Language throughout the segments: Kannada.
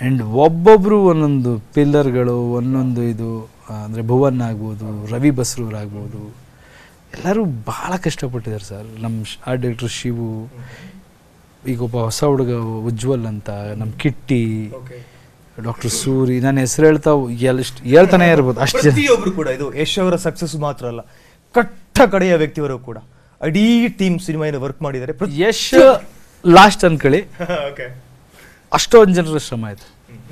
ಆ್ಯಂಡ್ ಒಬ್ಬೊಬ್ಬರು ಒಂದೊಂದು ಪಿಲ್ಲರ್ಗಳು ಒಂದೊಂದು ಇದು ಅಂದರೆ ಭುವನ್ ಆಗ್ಬೋದು, ರವಿ ಬಸ್ರೂರ್ ಆಗ್ಬೋದು, ಎಲ್ಲರೂ ಭಾಳ ಕಷ್ಟಪಟ್ಟಿದ್ದಾರೆ ಸರ್. ನಮ್ಮ ಆರ್ಟ್ ಡೈರೆಕ್ಟರ್ ಶಿವು, ಈಗ ಒಬ್ಬ ಹೊಸ ಹುಡುಗ ಉಜ್ವಲ್ ಅಂತ, ನಮ್ಮ ಕಿಟ್ಟಿ, ಡಾಕ್ಟರ್ ಸೂರಿ, ನಾನು ಹೆಸರು ಹೇಳ್ತಾನೆ ಇರ್ಬೋದು ಅಷ್ಟು. ಪ್ರತಿಯೊಬ್ಬರು ಕೂಡ ಇದು ಯಶ್ ಅವರ ಸಕ್ಸಸ್ ಮಾತ್ರ ಅಲ್ಲ, ಕಟ್ಟ ಕಡೆಯ ವ್ಯಕ್ತಿಯವರು ಕೂಡ ಇಡೀ ಟೀಮ್ ಸಿನಿಮಾ ವರ್ಕ್ ಮಾಡಿದ್ದಾರೆ. ಯಶ್ ಲಾಸ್ಟ್ ಅನ್ಕೊಳ್ಳಿ, ಅಷ್ಟೊಂದು ಜನರ ಶ್ರಮ ಆಯ್ತು.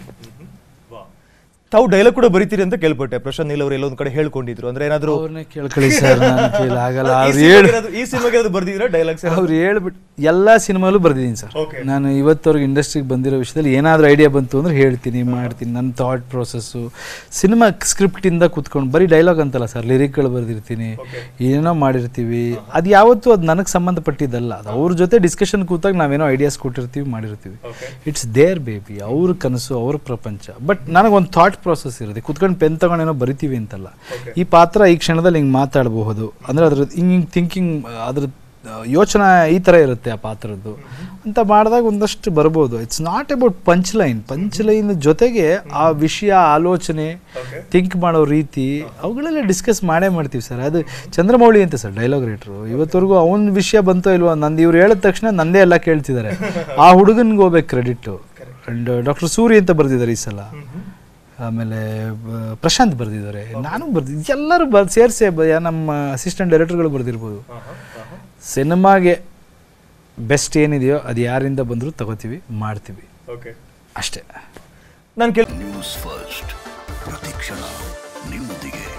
ತಾವು ಡೈಲಾಗ್ ಕೂಡ ಬರೀತೀರಿ ಅಂತ ಕೇಳ್ಪಟ್ಟೆ. ಪ್ರಶಾಂತ್ ನೀಲ್ ಅವರು ಎಲ್ಲೊಂದ್ ಕಡೆ ಹೇಳ್ಕೊಂಡಿದ್ರು, ಅಂದ್ರೆ ಏನಾದ್ರು ಅವ್ರನ್ನೇ ಕೇಳ್ಕೊಳ್ಳಿ ಸರ್, ಆಗಲ್ಲ. ಈ ಸಿನಿಮಾಗೆ ಅದು ಬರ್ದಿದ್ರ ಡೈಲಾಗ್ಸ್? ಅವ್ರು ಹೇಳ್ಬಿಟ್ಟು ಎಲ್ಲ ಸಿನಿಮಾಲು ಬರ್ದಿದ್ದೀನಿ ಸರ್. ನಾನು ಇವತ್ತವ್ರಿಗೆ ಇಂಡಸ್ಟ್ರಿಗೆ ಬಂದಿರೋ ವಿಷಯದಲ್ಲಿ ಏನಾದರೂ ಐಡಿಯಾ ಬಂತು ಅಂದ್ರೆ ಹೇಳ್ತೀನಿ, ಮಾಡ್ತೀನಿ. ನನ್ನ ಥಾಟ್ ಪ್ರೊಸೆಸ್ಸು ಸಿನಿಮಾ ಸ್ಕ್ರಿಪ್ಟಿಂದ ಕೂತ್ಕೊಂಡು ಬರೀ ಡೈಲಾಗ್ ಅಂತಲ್ಲ ಸರ್, ಲಿರಿಕ್ಗಳು ಬರ್ದಿರ್ತೀನಿ, ಏನೇನೋ ಮಾಡಿರ್ತೀವಿ. ಅದು ಯಾವತ್ತೂ ಅದು ನನಗೆ ಸಂಬಂಧಪಟ್ಟಿದ್ದಲ್ಲ, ಅದು ಅವ್ರ ಜೊತೆ ಡಿಸ್ಕಷನ್ ಕೂತಾಗ ನಾವೇನೋ ಐಡಿಯಾಸ್ ಕೊಟ್ಟಿರ್ತೀವಿ, ಮಾಡಿರ್ತೀವಿ. ಇಟ್ಸ್ ದೇರ್ ಬೇಬಿ, ಅವ್ರ ಕನಸು, ಅವ್ರ ಪ್ರಪಂಚ. ಬಟ್ ನನಗೊಂದು ಥಾಟ್ ಪ್ರೊಸೆಸ್ ಇರುತ್ತೆ, ಕುತ್ಕೊಂಡು ಪೆನ್ ತಗೊಂಡೇನೋ ಬರಿತೀವಿ ಅಂತಲ್ಲ. ಈ ಪಾತ್ರ ಈ ಕ್ಷಣದಲ್ಲಿ ಹಿಂಗೆ ಮಾತಾಡಬಹುದು ಅಂದರೆ ಅದ್ರ ಹಿಂಗೆ ಥಿಂಕಿಂಗ್, ಅದ್ರ ಯೋಚನೆ ಈ ಥರ ಇರುತ್ತೆ ಆ ಪಾತ್ರದ್ದು ಅಂತ ಮಾಡಿದಾಗ ಒಂದಷ್ಟು ಬರ್ಬೋದು. It's not about punch line ಜೊತೆಗೆ ಆ ವಿಷಯ, ಆಲೋಚನೆ, ಥಿಂಕ್ ಮಾಡೋ ರೀತಿ ಅವುಗಳೆಲ್ಲ ಡಿಸ್ಕಸ್ ಮಾಡ್ತೀವಿ ಸರ್. ಅದು ಚಂದ್ರಮೌಳಿ ಅಂತ ಸರ್ ಡೈಲಾಗ್ ರೈಟ್ರು, ಇವತ್ತವರೆಗೂ ಅವನ ವಿಷಯ ಬಂತೋ ಇಲ್ವೋ, ನಂದು ಇವ್ರು ಹೇಳಿದ ತಕ್ಷಣ ನಂದೇ ಎಲ್ಲ ಕೇಳ್ತಿದ್ದಾರೆ. ಆ ಹುಡುಗನ್ಗೆ ಹೋಗ್ಬೇಕು ಕ್ರೆಡಿಟು. ಆ್ಯಂಡ್ ಡಾಕ್ಟರ್ ಸೂರಿ ಅಂತ ಬರ್ದಿದ್ದಾರೆ ಈ ಸಲ, ಆಮೇಲೆ ಪ್ರಶಾಂತ್ ಬರೆದಿದ್ದಾರೆ, ನಾನು ಬರ್ದಿದ್ದೆ, ಎಲ್ಲರೂ ಸೇರಿಸಿ ನಮ್ಮ ಅಸಿಸ್ಟೆಂಟ್ ಡೈರೆಕ್ಟರ್ಗಳು ಬರೆದಿರ್ಬೋದು. ಸಿನಿಮಾಗೆ ಬೆಸ್ಟ್ ಏನಿದೆಯೋ ಅದು ಯಾರಿಂದ ಬಂದರೂ ತಗೋತೀವಿ, ಮಾಡ್ತೀವಿ, ಅಷ್ಟೇ. ನಾನು ನ್ಯೂಸ್ ಫಸ್ಟ್ ಪ್ರತಿಕ್ಷಣ ನಿಮ್ಮೊಂದಿಗೆ.